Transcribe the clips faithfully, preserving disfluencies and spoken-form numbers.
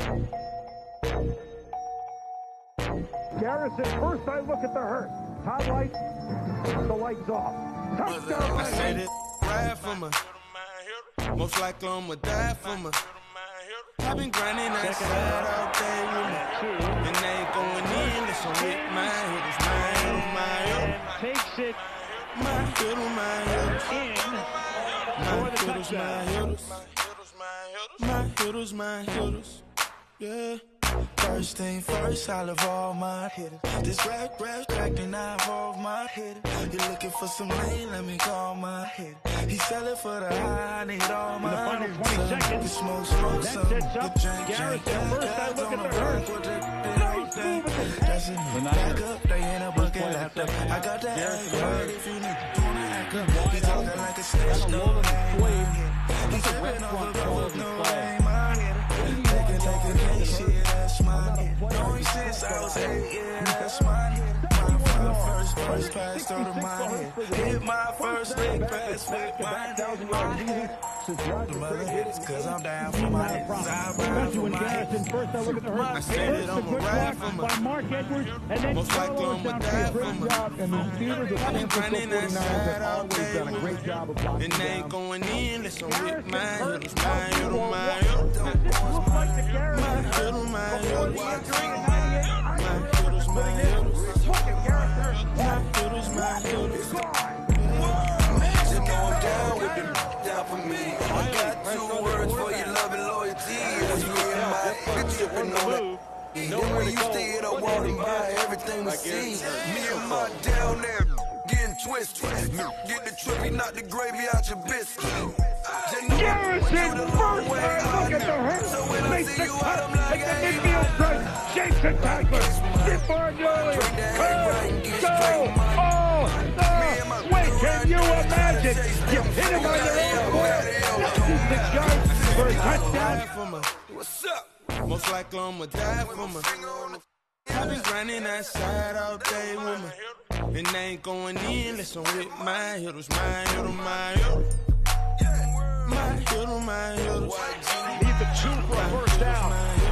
Garrison, first I look at the hurt. Top light, the lights off. Touchdown. I said it, ride for me. Most likely I'ma die for me. I've been grinding that side all day with me. And they ain't going in, listen with my hitters, my hitters, my hitters. Takes it. My hitters, my hitters. In. My hitters, my hitters, my hitters, my hitters. Yeah. First thing first, I love all my hitters. This rap, rap, crack, and I involve my hitter. You looking for some lane, let me call my hitter. He sellin' for the high, I need all my final twenty seconds. The smoke, smoke, That some. sets The up drink, Garrison. drink, First I look at the hurt. Nice move at the That's it. Back up, they in a bucket lapped up. I got that act if you need to wanna act up. He talking like a snitch, no name. He trippin' off the road, no name. Take it, take it, take shit, that's mine. Knowing since I was eight, yeah, that's mine. My first, first pass through to my head. Hit my first leg pass with my head. Cause I'm down for my head. Especially when Garrison first I look at the hurt. I said it, First, I'm a a quick ride block for by me. Mark Edwards, and then Most likely Carlos I'ma die downfield. for Great me. job, and the receivers of the I've been San Francisco grinding that forty-niners side have all always day done a with great me. job of blocking And they ain't down. going in, listen with Garrison my hurt. hitters, my hitters, my Does hitters. this look like the Garrison My hurt hitters, my before the hitters. injury in My ninety-eight? hitters, my hitters. Look at Garrison. My hitters, my hitters. Just know I'm down with them down for me. I got two words for your love and loyalty. As you in my head, tripping on it. And when you stay at a walking by, everything we see. Me and my down there getting twisted. Get the trippy, not the gravy out your biscuit. Garrison first time look at the hurt. Makes the cut at the midfield stripe. Shakes the tackler. Stiff arm early. Go! Oh! No! Wait, can you imagine? You hit him on your own court. sixty-six yards for a touchdown. What's up? Most likely I'ma die for me. I've been grinding that side all day with me. And they ain't going in, listen with my hitters, my hitters, my hitters. My hitters, my hitters. Need the two for a first down.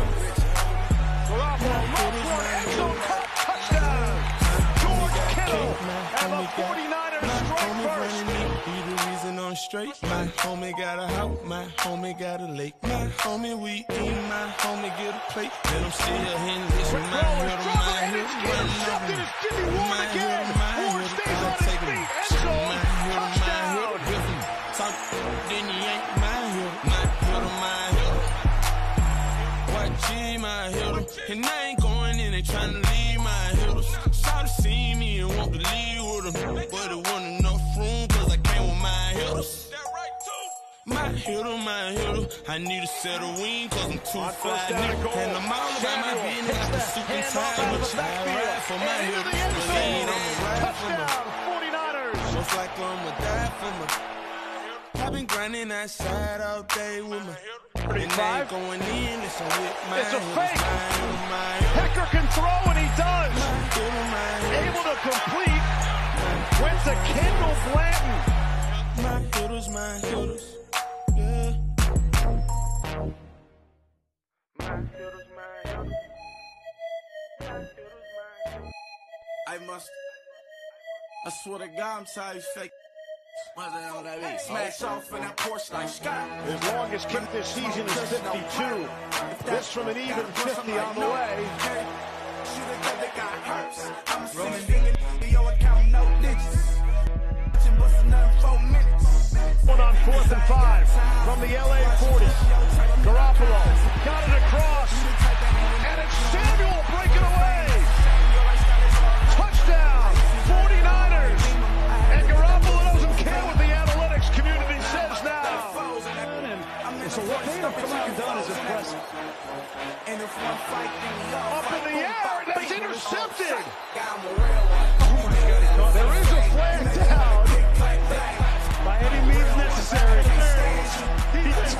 Garoppolo runs one, end zone caught, touchdown. George Kittle and the forty-niners strike first. Be the reason I'm straight. My homie got a house, my homie got a lake. My homie we eat, my homie get a plate. Let him see her hand, listen, my hitter, my hitter, Intercepted as Jimmy Ward again. Ward stays on his feet. End zone, touchdown. Talk, then he ain't my hitter, my hitter, my hitter. What G, my hitter. And I ain't going in and trying to leave my hitters. Shout to see me and want to leave with them. But it wasn't enough room, cause I came with my hitters. My hitter, my hitter. I need a set of wings, cause I'm too fly. And I'm all about my business, like a suit and tie. But I ride for my hitters. Believe I'ma ride for me. forty-niners. Most likely I'ma die for me. I've been grinding that side all day with me. And they ain't going in, listen with my It's a hitters, fake. my hitters, my hitters. Hecker can throw, and he does. My hitters, my hitters. Able to complete. Went to Kendall Blanton. My hitters, my hitters. Yeah. My hitters, my hitters. I must. I swear to God, I'm tired of fake. Smash off in that Porsche like Scott. His longest kick this season is fifty-two. This from an even fifty on the way. Rolling digging, your account, no digits. Busting nothing four minutes. One on fourth and five from the L A forty. Garoppolo got it across. And it's Samuel breaking away. Touchdown, forty-niners. And Garoppolo doesn't care what the analytics community says now. And so what they have come out and done is impressive. Up in the air, and it's intercepted. There is a flag down. By any means necessary. He's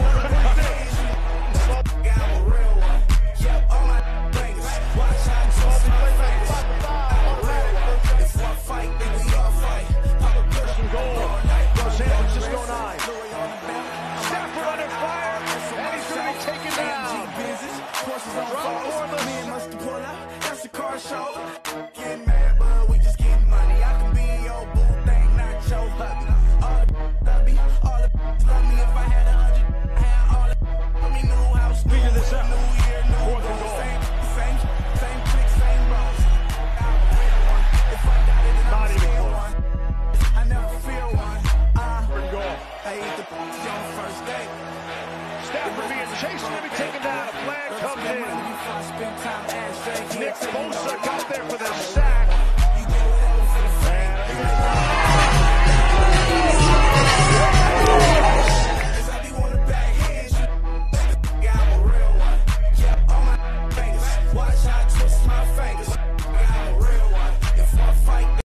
goal. Go San Francisco nine. Stafford under fire, and he's going to be taken down. Porsches on fours. Me and Mustard pull up, that's a car show. Getting mad, but we just getting money. I can be your boo thing, not your hubby. All the love me, all the love me. If I had a hundred, I had all the let me new house, new Figure this out. new year, new Fourth and goal. goal. Same, same, same click, same bros. If I got it, then Not I'm even still close. one. I never feel one. Uh, Third and goal. I eat the on the first day. Stafford being chased to be taken down. A flag comes in. Nick Bosa got there for the sack.